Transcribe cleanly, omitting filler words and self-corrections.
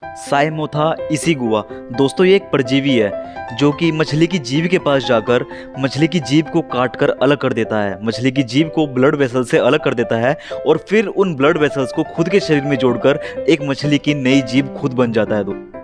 साइमोथा इसिगुआ दोस्तों ये एक परजीवी है जो कि मछली की जीभ के पास जाकर मछली की जीभ को काट कर अलग कर देता है। मछली की जीभ को ब्लड वेसल से अलग कर देता है और फिर उन ब्लड वेसल्स को खुद के शरीर में जोड़कर एक मछली की नई जीभ खुद बन जाता है।